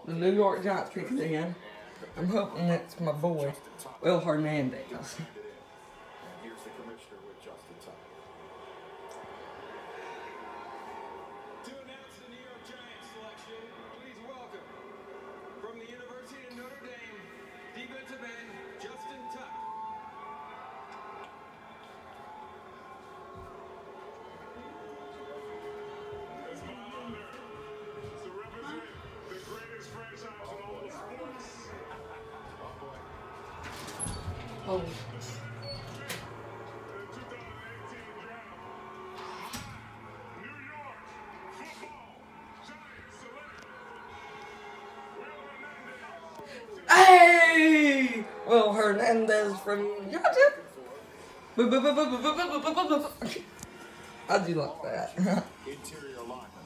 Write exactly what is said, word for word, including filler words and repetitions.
the New York Giants picks in. I'm hoping that's my boy, Will Hernandez. Here's the commissioner with Justin Tuck. To announce the New York Giants selection, please welcome, from the University of Notre Dame, defensive end Justin Tuck. It's my honor to represent the greatest franchise in all of sports. Oh. The two thousand eighteen draft. New York football Giants select Hey! Will Hernandez. Will Hernandez from Georgia. I do like that. Interior line.